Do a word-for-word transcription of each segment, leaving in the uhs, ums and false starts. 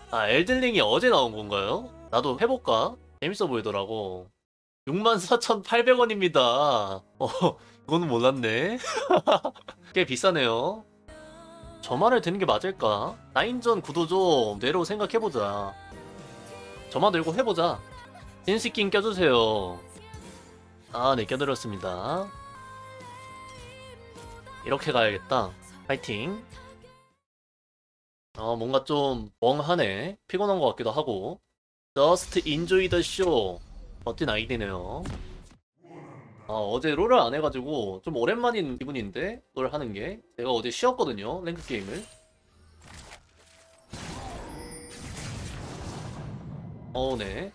아, 엘든링이 어제 나온 건가요? 나도 해볼까? 재밌어 보이더라고. 육만 사천팔백 원입니다. 어, 이거는 몰랐네. 꽤 비싸네요. 저 말을 듣는 게 맞을까? 라인전 구도 좀 내로 생각해보자. 저만 들고 해보자. 신스킨 껴주세요. 아, 네, 껴드렸습니다. 이렇게 가야겠다. 파이팅. 어, 뭔가 좀 멍하네. 피곤한 것 같기도 하고. Just enjoy the show. 멋진 아이디네요. 아, 어제 롤을 안 해가지고 좀 오랜만인 기분인데 롤 하는 게. 제가 어제 쉬었거든요, 랭크 게임을. 어, 네.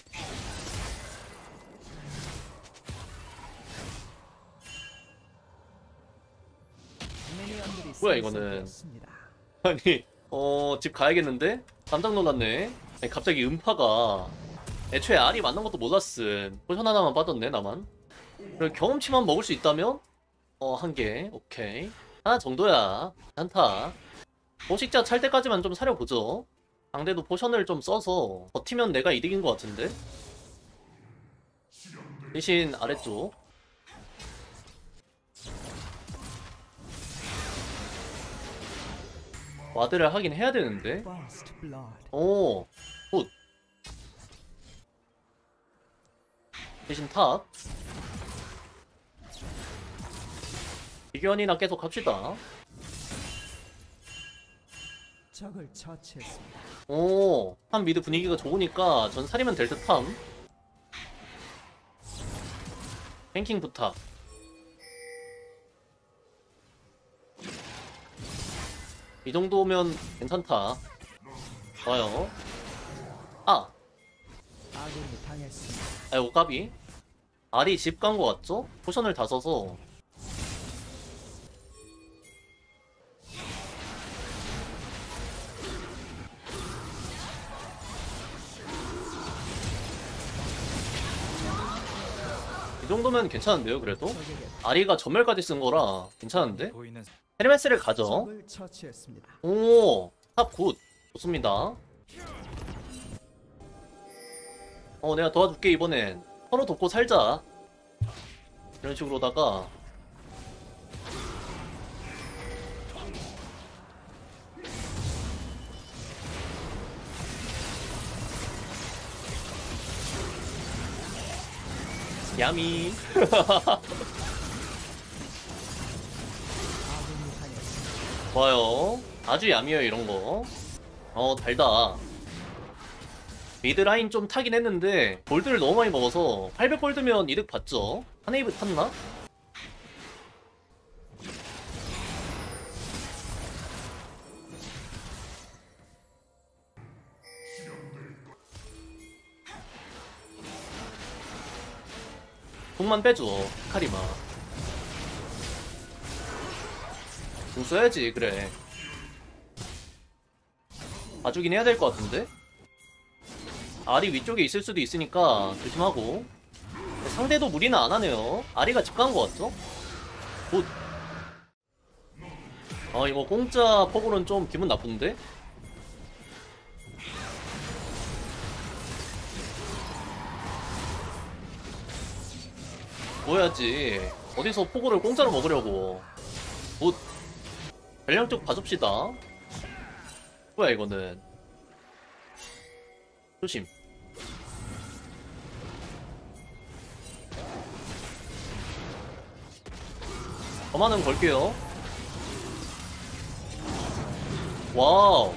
뭐야 이거는. 아니, 어, 집 가야겠는데? 깜짝 놀랐네. 아니, 갑자기 음파가 애초에 알이 맞는 것도 몰랐음. 포션 하나만 빠졌네, 나만. 그리고 경험치만 먹을 수 있다면? 어, 한 개. 오케이. 하나 정도야. 한타. 포식자 찰 때까지만 좀 사려보죠. 상대도 포션을 좀 써서 버티면 내가 이득인 것 같은데? 대신 아래쪽. 와드를 하긴 해야 되는데. 오, 굿. 대신 탑. 비견이나 계속 합시다. 적을 처치했습니다. 오, 한 미드 분위기가 좋으니까 전 살이면 될 듯함. 랭킹 부탁. 이 정도면 괜찮다. 좋아요. 아! 아군이 당했습니다. 아이고 까비. 알이 집 간 거 같죠? 포션을 다 써서. 이 정도면 괜찮은데요, 그래도? 아리가 전멸까지 쓴 거라 괜찮은데? 헤르메스를 가죠. 적을 처치했습니다. 오, 탑 굿. 좋습니다. 어, 내가 도와줄게, 이번엔. 서로 돕고 살자. 이런 식으로다가. 야미. 아군이 당했습니다. 좋아요. 아주 야미해요, 이런 거. 어, 달다. 미드라인 좀 타긴 했는데 골드를 너무 많이 먹어서 팔백 골드면 이득 봤죠? 한 웨이브 탔나? 궁만 빼줘, 카리마. 궁 써야지, 그래. 봐주긴 해야 될 것 같은데? 알이 위쪽에 있을 수도 있으니까 조심하고. 상대도 무리는 안 하네요. 아리가 집 간 것 같죠? 굿. 아, 이거 공짜 포고는 좀 기분 나쁜데? 뭐야지. 어디서 포고를 공짜로 먹으려고. 굿. 전령 쪽 봐줍시다. 뭐야 이거는. 조심. 저만은 걸게요. 와우.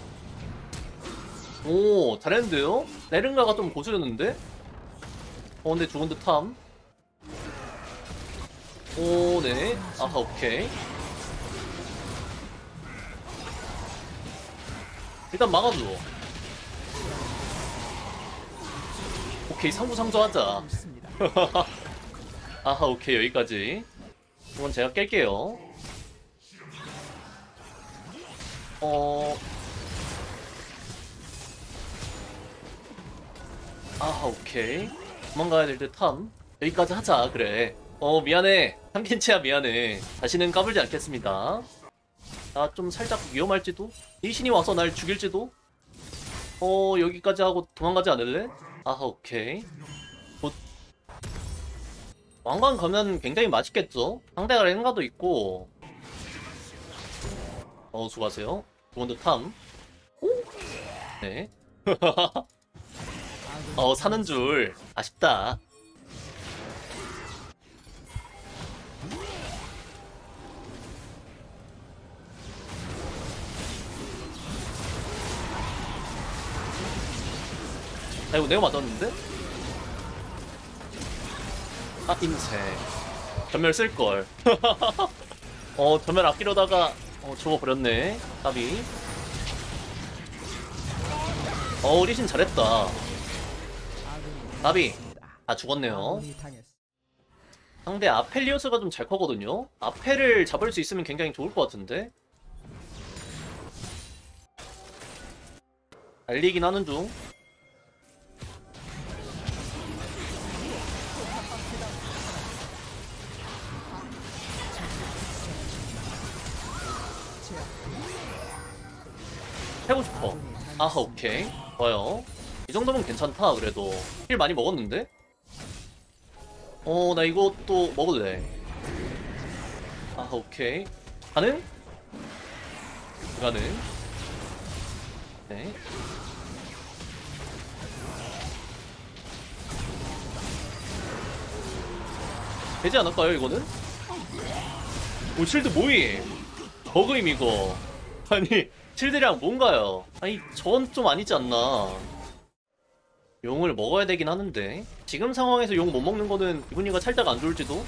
오, 잘했는데요? 레른가가 좀 고수였는데? 어, 근데 죽은 듯함. 오, 네. 아하, 오케이. 일단 막아줘. 오케이, 상부상조 하자. 있습니다. 아하, 오케이, 여기까지. 이건 제가 깰게요. 어... 아하, 오케이. 도망가야 될 듯함. 여기까지 하자, 그래. 어, 미안해. 참킨치야, 미안해. 다시는 까불지 않겠습니다. 나 좀 살짝 위험할지도? 리신이 와서 날 죽일지도? 어 여기까지 하고 도망가지 않을래? 아하 오케이. 곧 왕관 가면 굉장히 맛있겠죠? 상대가 랭가도 있고. 어 수고하세요. 두번드 탐. 네. 어 사는 줄 아쉽다. 아이고 내가 맞았는데? 아 인생 전멸 쓸걸. 어 전멸 아끼려다가 어 죽어버렸네 까비. 어 리신 잘했다. 까비 다 죽었네요. 아군이 당했습니다. 상대 아펠리오스가 좀 잘 커거든요. 아펠을 잡을 수 있으면 굉장히 좋을 것 같은데. 달리긴 하는 중. 해고 싶어. 아하 오케이 좋아요. 이 정도면 괜찮다. 그래도 힐 많이 먹었는데. 어 나 이거 또 먹을래. 아하 오케이 가능? 가능. 네. 되지 않을까요 이거는? 오 실드 모임 버그임 이거. 아니 실드랑 뭔가요? 아니 저건 좀 아니지 않나. 용을 먹어야 되긴 하는데 지금 상황에서 용 못 먹는 거는 기분이가 살짝 안 좋을지도.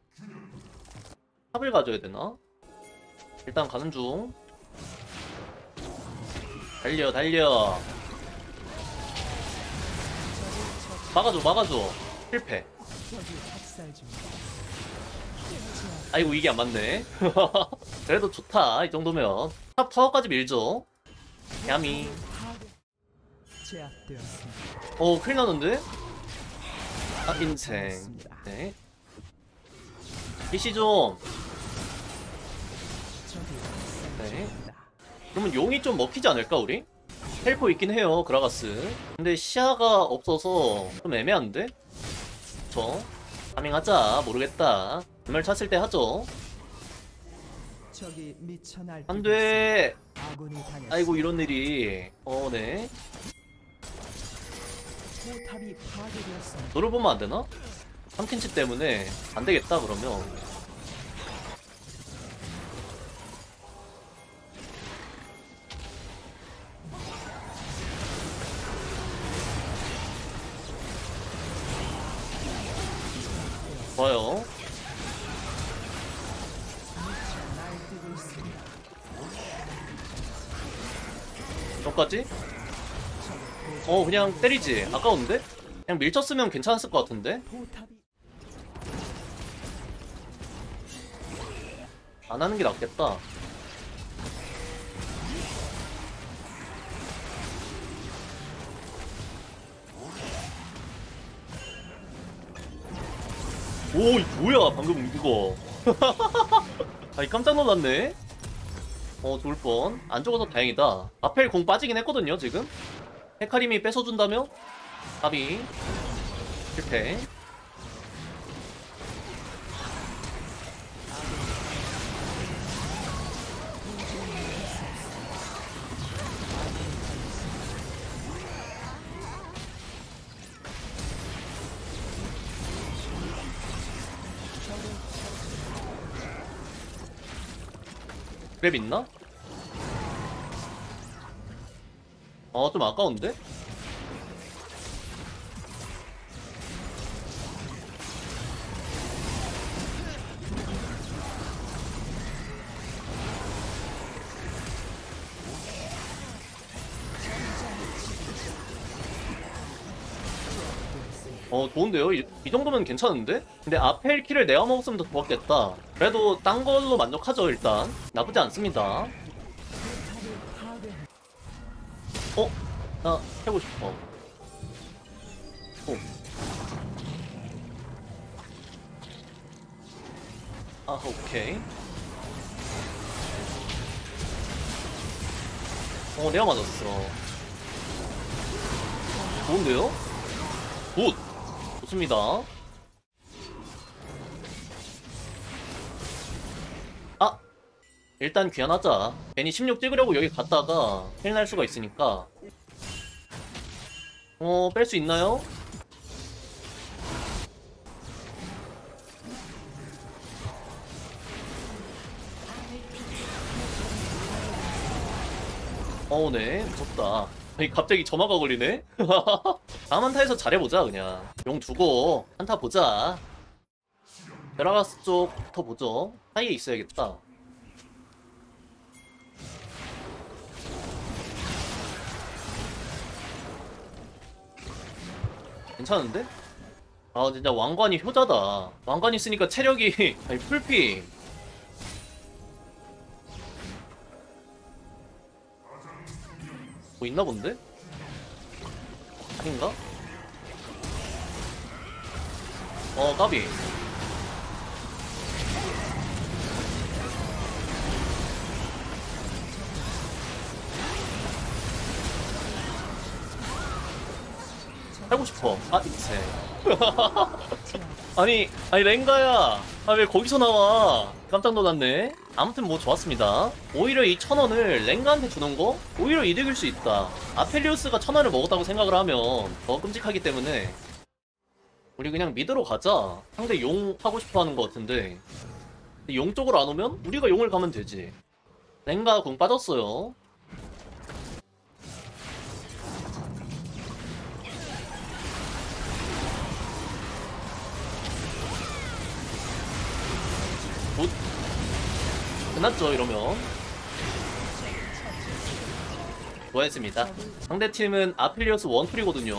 탑을 가져야 되나? 일단 가는 중. 달려 달려. 막아줘 막아줘. 실패. 적이 학살 중입니다. 아이고 이게 안 맞네. 그래도 좋다 이 정도면. 탑 타워까지 밀죠. 야미. 제압되었습니다. 어 큰일 나는데? 아 인생. 당했습니다. 네. 이씨 좀. 적이 학살 네. 중입니다. 그러면 용이 좀 먹히지 않을까 우리? 헬퍼 있긴 해요 그라가스. 근데 시야가 없어서 좀 애매한데? 저 파밍하자. 모르겠다. 정말 찼을 때 하죠. 적이 미쳐 날뛰고 안돼. 있습니다. 아군이 당했습니다. 아이고 이런 일이. 어네. 포탑이 파괴되었습니다. 너를 보면 안 되나? 삼 캔치 때문에 안 되겠다 그러면. 좋아요. 날뛰고 있습니다. 저까지? 어 그냥 때리지. 아까운데? 그냥 밀쳤으면 괜찮았을 것 같은데? 포탑이 안 하는 게 낫겠다. 오, 이 뭐야, 방금 이거. 아니, 깜짝 놀랐네. 어, 좋을 뻔. 안 죽어서 다행이다. 아펠 공 빠지긴 했거든요, 지금. 헤카림이 뺏어준다며? 가비. 실패. 그랩 있나? 어, 좀 아까운데? 어 좋은데요? 이, 이 정도면 괜찮은데? 근데 아펠 키를 내가 먹었으면 더 좋았겠다. 그래도 딴 걸로 만족하죠 일단. 나쁘지 않습니다. 어? 나 해고 싶어. 오. 아 오케이. 어 내가 맞았어. 좋은데요? 굿! 좋습니다. 아! 일단 귀환하자. 괜히 십육 찍으려고 여기 갔다가 힐 날 수가 있으니까. 어, 뺄 수 있나요? 어, 네. 무섭다. 아니, 갑자기 점화가 걸리네? 다음 한타에서 잘해보자, 그냥. 용 두고 한타 보자. 베라가스 쪽부터 보죠. 사이에 있어야겠다. 괜찮은데? 아, 진짜 왕관이 효자다. 왕관이 쓰니까 체력이 아니 풀피. 뭐 있나 본데? 아닌가? 어, 까비. 살고 싶어. 아, 이제. 아니, 아니, 랭가야. 아, 왜 거기서 나와? 깜짝 놀랐네. 아무튼 뭐 좋았습니다. 오히려 이 천 원을 랭가한테 주는 거? 오히려 이득일 수 있다. 아펠리우스가 천 원을 먹었다고 생각을 하면 더 끔찍하기 때문에 우리 그냥 미드로 가자. 상대 용 하고 싶어 하는 것 같은데 용 쪽으로 안 오면 우리가 용을 가면 되지. 랭가 궁 빠졌어요. 굿. 끝났죠, 이러면. 좋아했습니다. 상대팀은 아필리오스 원툴이거든요.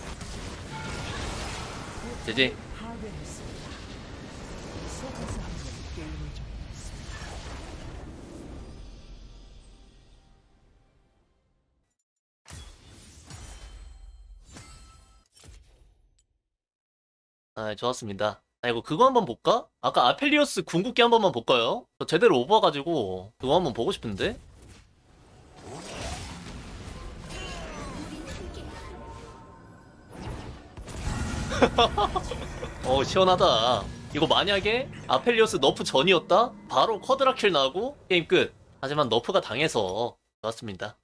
제지. 파괴했습니다. 속에서 하는 게임을 종료했습니다. 아, 좋았습니다. 아이고, 그거 한번 볼까? 아까 아펠리오스 궁극기 한 번만 볼까요? 저 제대로 못 봐가지고 그거 한번 보고 싶은데? 어, 시원하다. 이거 만약에 아펠리오스 너프 전이었다? 바로 쿼드라킬 나고 게임 끝. 하지만 너프가 당해서 좋았습니다.